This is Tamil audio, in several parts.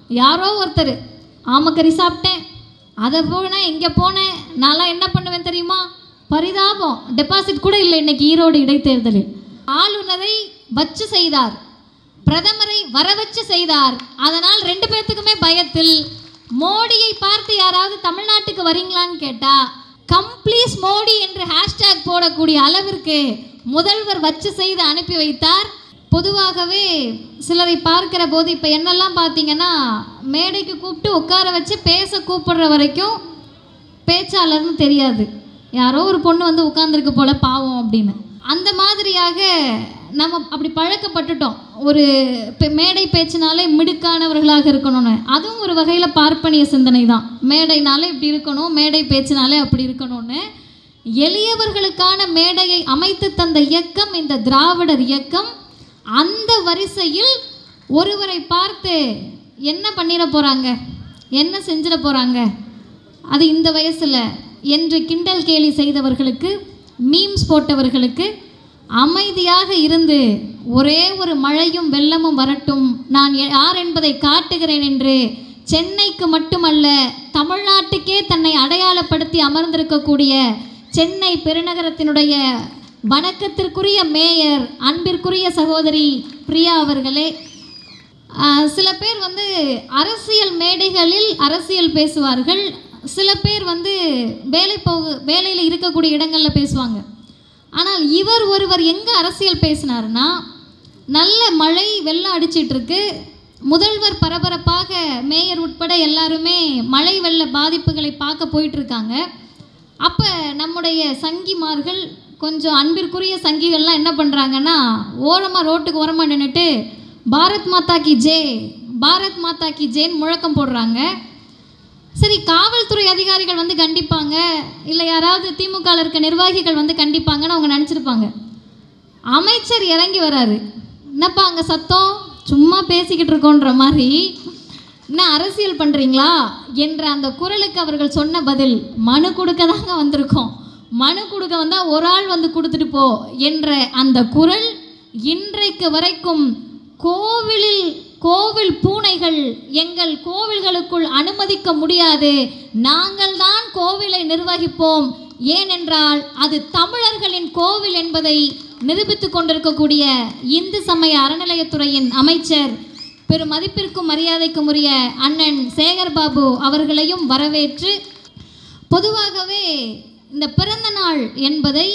யாரோ ஒருத்தர் ஆமக்கறி சாப்பிட்டேன், அதை போனேன், இங்கே போனேன், நான்லாம் என்ன பண்ணுவேன் தெரியுமா? பரிதாபம், டெபாசிட் கூட இல்லை இன்னைக்கு ஈரோடு இடைத்தேர்தலில். ஆளுநரை வச்சு செய்தார், பிரதமரை வர வச்சு செய்தார். அதனால் 2 பேர்த்துக்குமே பயத்தில் மோடியை பார்த்து யாராவது தமிழ்நாட்டுக்கு வரீங்களான்னு கேட்டா கம்ப்ளீஸ் மோடி என்று ஹேஷ்டேக் போடக்கூடிய அளவிற்கு முதல்வர் வச்சு செய்து அனுப்பி வைத்தார். பொதுவாகவே சிலரை பார்க்கிற போது இப்போ என்னெல்லாம் பார்த்தீங்கன்னா, மேடைக்கு கூப்பிட்டு உட்கார வச்சு பேச கூப்பிடுற வரைக்கும் பேச்சாளர்னு தெரியாது, யாரோ ஒரு பொண்ணு வந்து உட்கார்ந்துருக்கு போல பாவம் அப்படின்னு. அந்த மாதிரியாக நம்ம அப்படி பழக்கப்பட்டுட்டோம். ஒரு மேடை பேச்சினாலே மிடுக்கானவர்களாக இருக்கணும்னு. அதுவும் ஒரு வகையில் பார்ப்பனிய சிந்தனை தான். மேடைனாலே இப்படி இருக்கணும், மேடை பேச்சினாலே அப்படி இருக்கணும்னு. எளியவர்களுக்கான மேடையை அமைத்து தந்த இயக்கம் இந்த திராவிடர் இயக்கம். அந்த வரிசையில் ஒருவரை பார்த்து என்ன பண்ணிட போகிறாங்க, என்ன செஞ்சிட போகிறாங்க, அது இந்த வயசில் என்று கிண்டல் கேலி செய்தவர்களுக்கு, மீம்ஸ் போட்டவர்களுக்கு அமைதியாக இருந்து ஒரே ஒரு மழையும் வெள்ளமும் வரட்டும், நான் யார் என்பதை காட்டுகிறேன் என்று சென்னைக்கு மட்டுமல்ல தமிழ்நாட்டுக்கே தன்னை அடையாளப்படுத்தி அமர்ந்திருக்கக்கூடிய சென்னை பெருநகரத்தினுடைய வணக்கத்திற்குரிய மேயர், அன்பிற்குரிய சகோதரி பிரியா அவர்களே. சில பேர் வந்து அரசியல் மேடைகளில் அரசியல் பேசுவார்கள், சில பேர் வந்து வேலையில் இருக்கக்கூடிய இடங்களில் பேசுவாங்க. ஆனால் இவர் ஒருவர் எங்கே அரசியல் பேசினார்னா, நல்ல மழை வெள்ளம் அடிச்சிட்ருக்கு, முதல்வர் பரபரப்பாக, மேயர் உட்பட எல்லாருமே மழை வெள்ள பாதிப்புகளை பார்க்க போயிட்டுருக்காங்க. அப்போ நம்முடைய சங்கிமார்கள், கொஞ்சம் அன்பிற்குரிய சங்கிகள்லாம் என்ன பண்ணுறாங்கன்னா, ஓரமாக ரோட்டுக்கு ஓரமாக நின்றுட்டு பாரத் மாதா கி ஜே, பாரத் மாதா கி ஜேன்னு முழக்கம் போடுறாங்க. சரி, காவல்துறை அதிகாரிகள் வந்து கண்டிப்பாங்க, இல்லை யாராவது திமுகவில் இருக்க நிர்வாகிகள் வந்து கண்டிப்பாங்கன்னு அவங்க நினச்சிருப்பாங்க. அமைச்சர் இறங்கி வராரு, என்னப்பா அங்கே சத்தம், சும்மா பேசிக்கிட்டு இருக்கோன்ற மாதிரி, என்ன அரசியல் பண்ணுறீங்களா என்ற அந்த குரலுக்கு அவர்கள் சொன்ன பதில், மனு கொடுக்க தாங்க வந்திருக்கோம், மனு கொடுக்க வந்தால் ஒரு ஆள் வந்து கொடுத்துட்டு போ என்ற அந்த குரல் இன்றைக்கு வரைக்கும் கோவில் பூனைகள் எங்கள் கோவில்களுக்குள் அனுமதிக்க முடியாது, நாங்கள் தான் கோவிலை நிர்வகிப்போம், ஏனென்றால் அது தமிழர்களின் கோவில் என்பதை நிரூபித்துக் கொண்டிருக்கக்கூடிய இந்து சமய அறநிலையத்துறையின் அமைச்சர், பெரும் மதிப்பிற்கும் மரியாதைக்கும் உரிய அண்ணன் சேகர் பாபு அவர்களையும் வரவேற்று, பொதுவாகவே இந்த பிறந்த நாள் என்பதை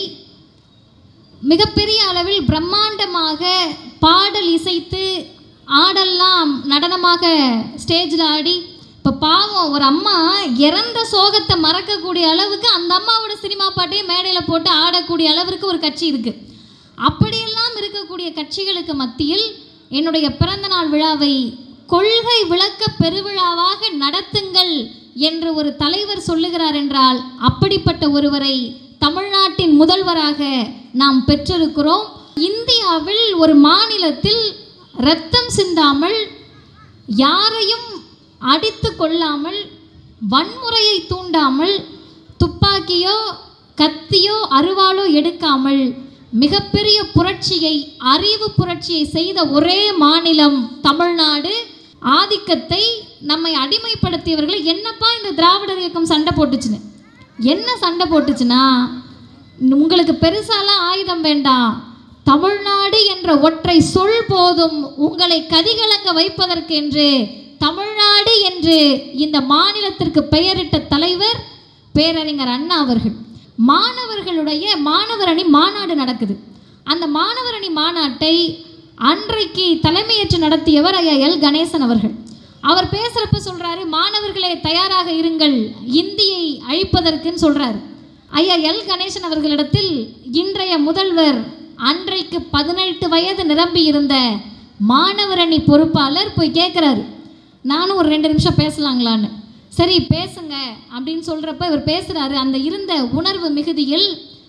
மிகப்பெரிய அளவில் பிரம்மாண்டமாக பாடல் இசைத்து ஆடெல்லாம் நடனமாக ஸ்டேஜில் ஆடி, இப்போ பாவம் ஒரு அம்மா இறந்த சோகத்தை மறக்கக்கூடிய அளவுக்கு அந்த அம்மாவோட சினிமா பாட்டையே மேடையில் போட்டு ஆடக்கூடிய அளவிற்கு ஒரு கட்சி இருக்குது. அப்படியெல்லாம் இருக்கக்கூடிய கட்சிகளுக்கு மத்தியில் என்னுடைய பிறந்தநாள் விழாவை கொள்கை விளக்க பெருவிழாவாக நடத்துங்கள் என்று ஒரு தலைவர் சொல்லுகிறார் என்றால், அப்படிப்பட்ட ஒருவரை தமிழ்நாட்டின் முதல்வராக நாம் பெற்றிருக்கிறோம். இந்தியாவில் ஒரு மாநிலத்தில் இரத்தம் சிந்தாமல், யாரையும் அடித்து கொள்ளாமல், வன்முறையை தூண்டாமல், துப்பாக்கியோ கத்தியோ அருவாளோ எடுக்காமல் மிகப்பெரிய புரட்சியை, அறிவு புரட்சியை செய்த ஒரே மாநிலம் தமிழ்நாடு. ஆதிக்கத்தை நம்மை அடிமைப்படுத்தியவர்களை என்னப்பா இந்த திராவிடர் இயக்கம் சண்டை போட்டுச்சுன்னு, என்ன சண்டை போட்டுச்சுன்னா, உங்களுக்கு பெருசாலாம் ஆயுதம் வேண்டாம், தமிழ்நாடு என்ற ஒற்றை சொல் போதும் உங்களை கதிகலங்க வைப்பதற்கு என்று தமிழ்நாடு என்று இந்த மாநிலத்திற்கு பெயரிட்ட தலைவர் பேரறிஞர் அண்ணா அவர்கள். மாணவர்களுடைய மாணவர் அணி மாநாடு நடக்குது. அந்த மாணவர் அணி மாநாட்டை அன்றைக்கு தலைமையேற்று நடத்தியவர் ஐயா எல் கணேசன் அவர்கள். அவர் பேசுகிறப்ப சொல்கிறாரு, மாணவர்களே தயாராக இருங்கள் இந்தியை அழிப்பதற்குன்னு சொல்கிறார். ஐயா எல் கணேசன் அவர்களிடத்தில் இன்றைய முதல்வர், அன்றைக்கு 18 வயது நிரம்பி இருந்த மாணவர் அணி பொறுப்பாளர் போய் கேட்குறாரு, நானும் ஒரு 2 நிமிஷம் பேசலாங்களான்னு. சரி பேசுங்க அப்படின்னு சொல்கிறப்ப இவர் பேசுகிறாரு. அந்த இருந்த உணர்வு மிகுதியில்,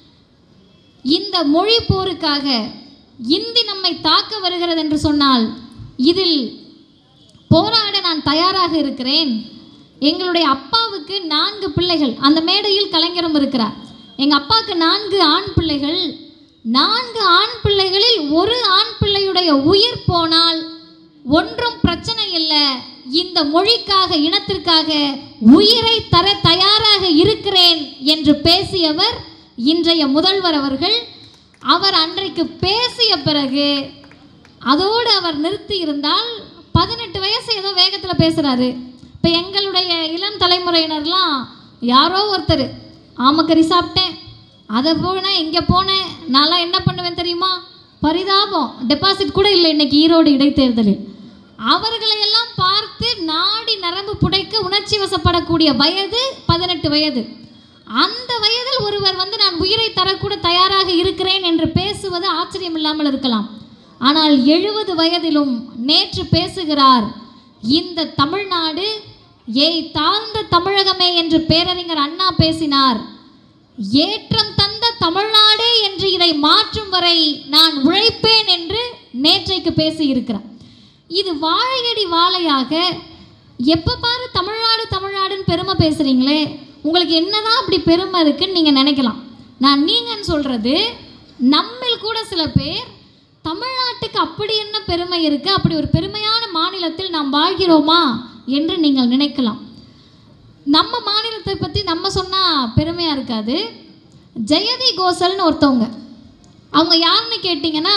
இந்த மொழி போருக்காக இந்தி நம்மை தாக்க வருகிறது என்று சொன்னால் இதில் போராட நான் தயாராக இருக்கிறேன். எங்களுடைய அப்பாவுக்கு 4 பிள்ளைகள், அந்த மேடையில் கலைஞரும் இருக்கிறார். எங்கள் அப்பாவுக்கு 4 ஆண் பிள்ளைகள். 4 ஆண் பிள்ளைகளில் ஒரு ஆண் பிள்ளையுடைய உயிர் போனால் ஒன்றும் பிரச்சனை இல்லை, இந்த மொழிக்காக, இனத்திற்காக உயிரை தர தயாராக இருக்கிறேன் என்று பேசியவர் இன்றைய முதல்வர் அவர்கள். அவர் அன்றைக்கு பேசிய பிறகு அதோடு அவர் நிறுத்தி இருந்தால் 18 வயசு ஏதோ வேகத்தில் பேசுகிறாரு. இப்போ எங்களுடைய இளம் தலைமுறையினர்லாம் யாரோ ஒருத்தர் ஆமக்கறி சாப்பிட்டேன், அதை போனேன், இங்கே போனேன், நான்லாம் என்ன பண்ணுவேன் தெரியுமா, பரிதாபம், டெபாசிட் கூட இல்லை இன்னைக்கு ஈரோடு இடைத்தேர்தலில். அவர்களையெல்லாம் பார்த்து நாடி நரம்பு புடைக்க உணர்ச்சி வசப்படக்கூடிய வயது 18 வயது. அந்த வயதில் ஒருவர் நான் உயிரை தரக்கூட தயாராக இருக்கிறேன் என்று பேசுவது ஆச்சரியம் இல்லாமல் இருக்கலாம். ஆனால் 70 வயதிலும் நேற்று பேசுகிறார், இந்த தமிழ்நாடு ஏய் தாழ்ந்த தமிழகமே என்று பேரறிஞர் அண்ணா பேசினார். ஏற்றம் தந்த தமிழ்நாடே என்று இதை மாற்றும் வரை நான் உழைப்பேன் என்று நேற்றைக்கு பேசியிருக்கிறார். இது வாழையடி வாழையாக எப்போ பாரு தமிழ்நாடு தமிழ்நாடுன்னு பெருமை பேசுகிறீங்களே, உங்களுக்கு என்னதான் அப்படி பெருமை இருக்குன்னு நீங்கள் நினைக்கலாம். நான் நீங்கன்னு சொல்கிறது, நம்மில் கூட சில பேர் தமிழ்நாட்டுக்கு அப்படி என்ன பெருமை இருக்குது, அப்படி ஒரு பெருமையான மாநிலத்தில் நாம் வாழ்கிறோமா என்று நீங்கள் நினைக்கலாம். நம்ம மாநிலத்தை பற்றி நம்ம சொன்னால் பெருமையாக இருக்காது. ஜெயதி கோசல்னு ஒருத்தவங்க, அவங்க யாருன்னு கேட்டிங்கன்னா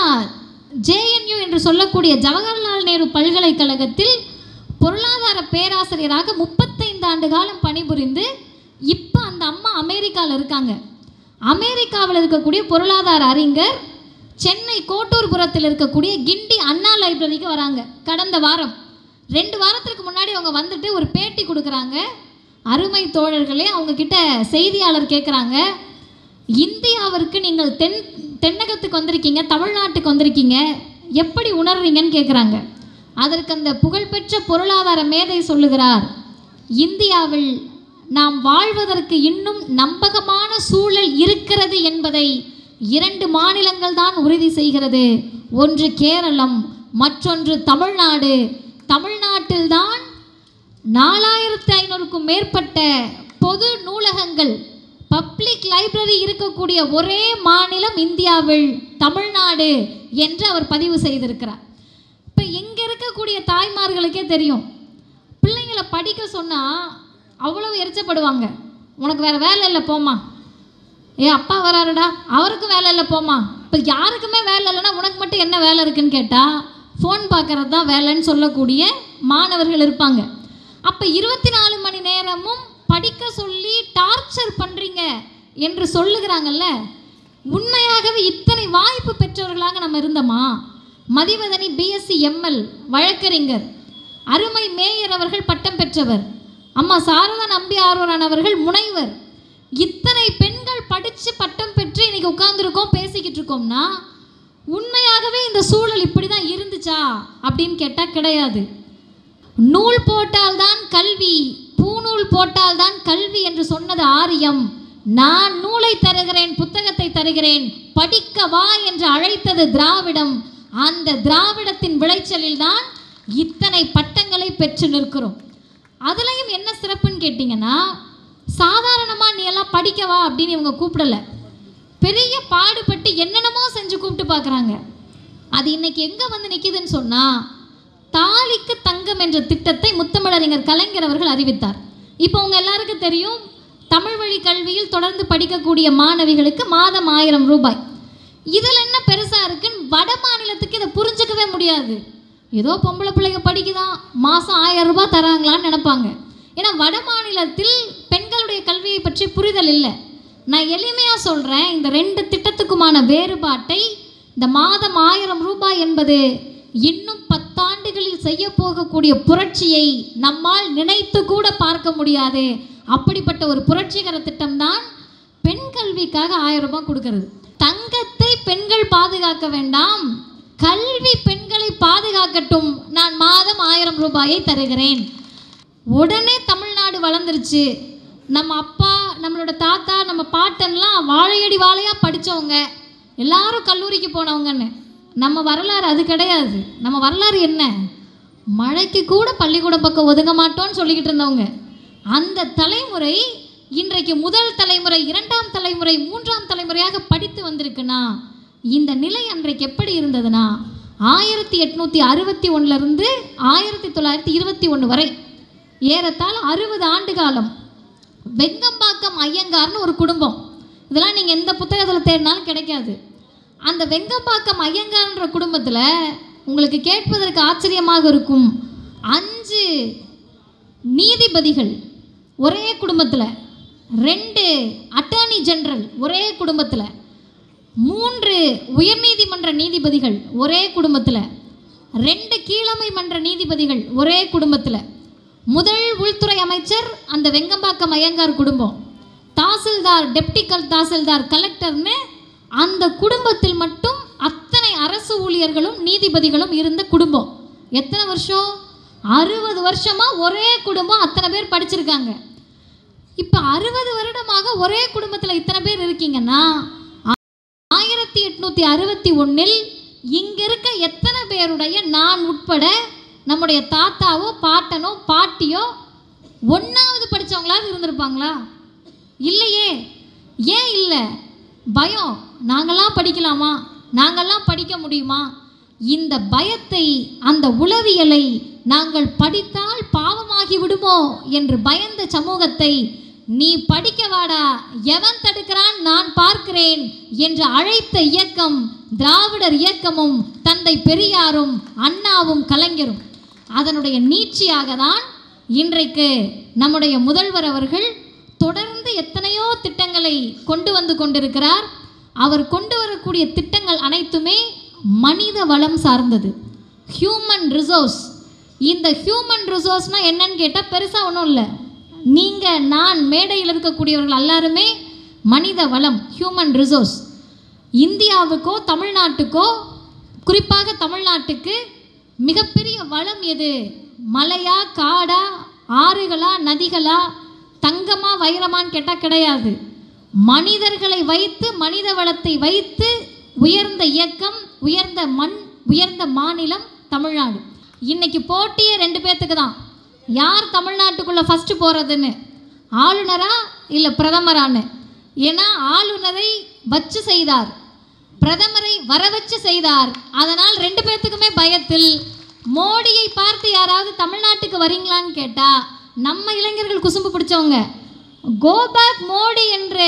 JNU என்று சொல்லக்கூடிய ஜவஹர்லால் நேரு பல்கலைக்கழகத்தில் பொருளாதார பேராசிரியராக 35 ஆண்டு காலம் பணிபுரிந்து இப்போ அந்த அம்மா அமெரிக்காவில் இருக்காங்க. அமெரிக்காவில் இருக்கக்கூடிய பொருளாதார அறிஞர் சென்னை கோட்டூர்புரத்தில் இருக்கக்கூடிய கிண்டி அண்ணா லைப்ரரிக்கு வராங்க. கடந்த வாரம் 2 வாரத்திற்கு முன்னாடி அவங்க வந்துட்டு ஒரு பேட்டி கொடுக்குறாங்க. அருமை தோழர்களே, அவங்க கிட்ட செய்தியாளர் கேட்குறாங்க, இந்தியாவிற்கு நீங்கள் தென்னகத்துக்கு வந்திருக்கீங்க, தமிழ்நாட்டுக்கு வந்திருக்கீங்க, எப்படி உணர்றீங்கன்னு கேட்குறாங்க. அதற்கு அந்த புகழ்பெற்ற பொருளாதார மேதை சொல்லுகிறார், இந்தியாவில் நாம் வாழ்வதற்கு இன்னும் நம்பகமான சூழல் இருக்கிறது என்பதை 2 மாநிலங்கள் தான் உறுதி செய்கிறது. ஒன்று கேரளம், மற்றொன்று தமிழ்நாடு. தமிழ்நாட்டில்தான் 4500க்கும் மேற்பட்ட பொது நூலகங்கள், பப்ளிக் லைப்ரரி இருக்கக்கூடிய ஒரே மாநிலம் இந்தியாவில் தமிழ்நாடு என்று அவர் பதிவு செய்திருக்கிறார். இப்போ இங்கே இருக்கக்கூடிய தாய்மார்களுக்கே தெரியும், பிள்ளைங்களை படிக்க சொன்னால் அவ்வளவு எரிச்சப்படுவாங்க. உனக்கு வேறு வேலை இல்லை போமா, அப்பா வராருடா அவருக்கும் வேலை இல்லை போமா. இப்போ யாருக்குமே வேலை இல்லைன்னா உனக்கு மட்டும் என்ன வேலை இருக்குன்னு கேட்டால் ஃபோன் பார்க்குறது தான் வேலைன்னு சொல்லக்கூடிய மாணவர்கள் இருப்பாங்க. அப்போ 24 மணி நேரமும் படிக்க சொல்லி டார்ச்சர் பண்ணுறீங்க என்று சொல்லுகிறாங்கல்ல, உண்மையாகவே இத்தனை வாய்ப்பு பெற்றவர்களாக நம்ம இருந்தோமா? மதிவதனி BSc ML வழக்கறிஞர், அருமை மேயர் அவர்கள் பட்டம் பெற்றவர், அம்மா சாரதா நம்பி ஆர்வரான் அவர்கள் முனைவர். இத்தனை பெண்கள் படித்து பட்டம் பெற்று இன்னைக்கு உட்கார்ந்துருக்கோம், பேசிக்கிட்டு இருக்கோம்னா உண்மையாகவே இந்த சூழல் இப்படி தான் இருந்துச்சா அப்படின்னு கேட்டால் கிடையாது. நூல் போட்டால்தான் கல்வி, பூநூல் போட்டால்தான் கல்வி என்று சொன்னது ஆரியம். நான் நூலை தருகிறேன், புத்தகத்தை தருகிறேன், படிக்க வா என்று அழைத்தது திராவிடம். அந்த திராவிடத்தின் விளைச்சலில் தான் இத்தனை பட்டங்களை பெற்று நிற்கிறோம். அதுலேயும் என்ன சிறப்புன்னு கேட்டிங்கன்னா, சாதாரணமாக நீ எல்லாம் படிக்கவா அப்படின்னு இவங்க கூப்பிடலை, பெரிய பாடுபட்டு என்னென்னமோ செஞ்சு கூப்பிட்டு பார்க்குறாங்க. அது இன்னைக்கு எங்கே வந்து நிற்கிதுன்னு சொன்னால், தாலிக்கு தங்கம் என்ற திட்டத்தை முத்தமிழறிஞர் கலைஞர் அவர்கள் அறிவித்தார். இப்போ உங்கள் எல்லாருக்கும் தெரியும், தமிழ் வழி கல்வியில் தொடர்ந்து படிக்கக்கூடிய மாணவிகளுக்கு மாதம் 1000 ரூபாய். இதில் என்ன பெருசாக இருக்குன்னு வட மாநிலத்துக்கு இதை புரிஞ்சிக்கவே முடியாது. ஏதோ பொம்பளை பிள்ளைங்க படிக்குதான், மாதம் 1000 ரூபாய் தராங்களான்னு நினைப்பாங்க. ஏன்னா வட மாநிலத்தில் பெண்களுடைய கல்வியை பற்றி புரிதல் இல்லை. நான் எளிமையாக சொல்கிறேன், இந்த 2 திட்டத்துக்குமான வேறுபாட்டை. இந்த மாதம் 1000 ரூபாய் என்பது இன்னும் 10 ஆண்டுகளில் செய்ய போகக்கூடிய புரட்சியை நம்மால் நினைத்து கூட பார்க்க முடியாது. அப்படிப்பட்ட ஒரு புரட்சிகர திட்டம்தான் பெண் கல்விக்காக 1000 ரூபாய் கொடுக்கறது. தங்கத்தை பெண்கள் பாதுகாக்க வேண்டாம், கல்வி பெண்களை பாதுகாக்கட்டும், நான் மாதம் 1000 ரூபாயை தருகிறேன். உடனே தமிழ்நாடு வளர்ந்துருச்சு. நம்ம அப்பா, நம்மளோட தாத்தா, நம்ம பாட்டன்லாம் வாழையடி வாழையாக படித்தவங்க, எல்லாரும் கல்லூரிக்கு போனவங்கன்னு. நம்ம வரலாறு அது கிடையாது. நம்ம வரலாறு என்ன, மழைக்கு கூட பள்ளிக்கூடம் பக்கம் ஒதுங்க மாட்டோன்னு சொல்லிக்கிட்டு இருந்தவங்க. அந்த தலைமுறை இன்றைக்கு முதல் தலைமுறை, 2ஆம் தலைமுறை, 3ஆம் தலைமுறையாக படித்து வந்திருக்குன்னா, இந்த நிலை அன்றைக்கு எப்படி இருந்ததுன்னா, 1861 1921 வரை ஏறத்தாழ 60 ஆண்டு காலம் வெங்கம்பாக்கம் ஐயங்கார்னு ஒரு குடும்பம். இதெல்லாம் நீங்கள் எந்த புத்தகத்தில் தேடினாலும் கிடைக்காது. அந்த வெங்கம்பாக்கம் ஐயங்கார்ன்ற குடும்பத்தில் உங்களுக்கு கேட்பதற்கு ஆச்சரியமாக இருக்கும், 5 நீதிபதிகள் ஒரே குடும்பத்தில், 2 அட்டார்னி ஜெனரல் ஒரே குடும்பத்தில், 3 உயர்நீதிமன்ற நீதிபதிகள் ஒரே குடும்பத்தில், 2 கீழமை மன்ற நீதிபதிகள் ஒரே குடும்பத்தில், முதல் உள்துறை அமைச்சர் அந்த வெங்கம்பாக்கம் ஐயங்கார் குடும்பம், தாசில்தார், டெப்டி தாசில்தார், கலெக்டர்னு அந்த குடும்பத்தில் மட்டும் அத்தனை அரசு ஊழியர்களும் நீதிபதிகளும் இருந்த குடும்பம். எத்தனை வருஷம்? 60 வருஷமாக ஒரே குடும்பம், அத்தனை பேர் படிச்சிருக்காங்க. இப்போ 60 வருடமாக ஒரே குடும்பத்தில் இத்தனை பேர் இருக்கீங்கன்னா 1861 இங்கே இருக்க எத்தனை பேருடைய, நான் உட்பட, நம்முடைய தாத்தாவோ பாட்டனோ பாட்டியோ 1வது படித்தவங்களாவது இருந்திருப்பாங்களா? இல்லையே. ஏன் இல்லை? பயம். நாங்கள்லாம் படிக்கலாமா? நாங்கள்லாம் படிக்க முடியுமா? இந்த பயத்தை, அந்த உளவியலை நாங்கள் படித்தால் பாவமாகி விடுமோ என்று பயந்த சமூகத்தை, நீ படிக்க வாடா, எவன் தடுக்கிறான் நான் பார்க்கிறேன் என்று அழைத்த இயக்கம் திராவிடர் இயக்கமும் தந்தை பெரியாரும் அண்ணாவும் கலைஞரும். அதனுடைய நீட்சியாக தான் இன்றைக்கு நம்முடைய முதல்வர் அவர்கள் தொடர்ந்து எத்தனையோ திட்டங்களை கொண்டு வந்து கொண்டிருக்கிறார். அவர் கொண்டு வரக்கூடிய திட்டங்கள் அனைத்துமே மனித வளம் சார்ந்தது, ஹியூமன் ரிசோர்ஸ். இந்த ஹியூமன் ரிசோர்ஸ்னால் என்னன்னு கேட்டால் பெருசாக ஒன்றும் இல்லை. நீங்கள், நான், மேடையில் இருக்கக்கூடியவர்கள் எல்லாருமே மனித வளம், ஹியூமன் ரிசோர்ஸ். இந்தியாவுக்கோ தமிழ்நாட்டுக்கோ, குறிப்பாக தமிழ்நாட்டுக்கு மிகப்பெரிய வளம் எது? மலையா, காடா, ஆறுகளா, நதிகளா, தங்கமா, வைரமான்னு கேட்டால் கிடையாது. மனிதர்களை வைத்து, மனித வளத்தை வைத்து உயர்ந்த இயக்கம், உயர்ந்த மண், உயர்ந்த மாநிலம் தமிழ்நாடு. இன்னைக்கு போட்டியே 2 பேர்த்துக்கு தான். யார் தமிழ்நாட்டுக்குள்ளே ஃபஸ்ட்டு போகிறதுன்னு, ஆளுநரா இல்லை பிரதமரான்னு. ஏன்னா ஆளுநரை வச்சு செய்தார், பிரதமரை வர வச்சு செய்தார். அதனால் 2 பேர்த்துக்குமே பயத்தில் மோடியை பார்த்து யாராவது தமிழ்நாட்டுக்கு வரீங்களான்னு கேட்டால், நம்ம இளைஞர்கள் குசும்பு பிடிச்சவங்க, கோ பேக் மோடி என்று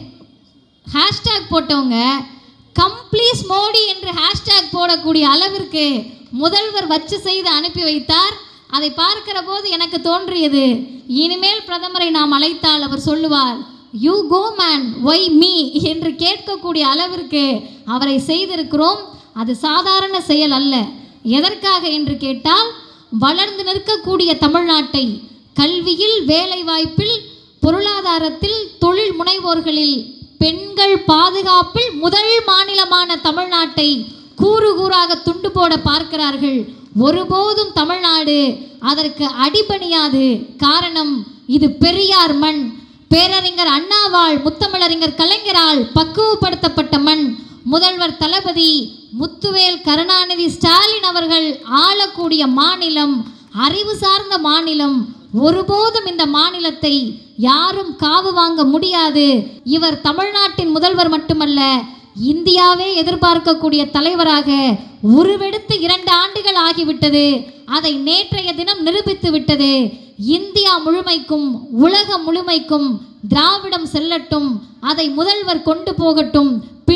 ஹேஷ்டேக் போட்டவங்க, கம்ப்ளீஸ் மோடி என்று ஹேஷ்டேக் போடக்கூடிய அளவிற்கு முதல்வர் வச்சு செய்து அனுப்பி வைத்தார். அதை பார்க்கிற போது எனக்கு தோன்றியது, இனிமேல் பிரதமரை நாம் அழைத்தால் அவர் சொல்லுவார், you go man, why me என்று கேட்கக்கூடிய அளவிற்கு அவரை செய்திருக்கிறோம். அது சாதாரண செயல் அல்ல. எதற்காக என்று கேட்டால், வளர்ந்து நிற்கக்கூடிய தமிழ்நாட்டை கல்வியில், வேலைவாய்ப்பில், பொருளாதாரத்தில், தொழில் முனைவோர்களில், பெண்கள் பாதுகாப்பில் முதல் மாநிலமான தமிழ்நாட்டை கூறு கூறாக துண்டு போட பார்க்கிறார்கள். ஒருபோதும் தமிழ்நாடு அதற்கு அடிபணியாது. காரணம், இது பெரியார் மண், பேரறிஞர் அண்ணாவால், முத்தமிழறிஞர் கலைஞரால் பக்குவப்படுத்தப்பட்ட மண். முதல்வர் தளபதி முத்துவேல் கருணாநிதி ஸ்டாலின் அவர்கள் ஆளக்கூடிய மாநிலம், அறிவு சார்ந்த மாநிலம். ஒருபோதும் இந்த மாநிலத்தை யாரும் காவு வாங்க முடியாது. இவர் தமிழ்நாட்டின் முதல்வர் மட்டுமல்ல, இந்தியாவே எதிர்பார்க்கக்கூடிய தலைவராக உருவெடுத்து 2 ஆண்டுகள் ஆகிவிட்டது. அதை நேற்றைய தினம் நிரூபித்து விட்டது. இந்தியா முழுமைக்கும், உலகம் முழுமைக்கும் திராவிடம் செல்லட்டும், அதை முதல்வர் கொண்டு போகட்டும்,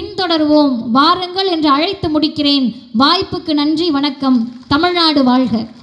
பின்தொடர்வோம், வாருங்கள் என்று அழைத்து முடிக்கிறேன். வாய்ப்புக்கு நன்றி, வணக்கம். தமிழ்நாடு வாழ்க.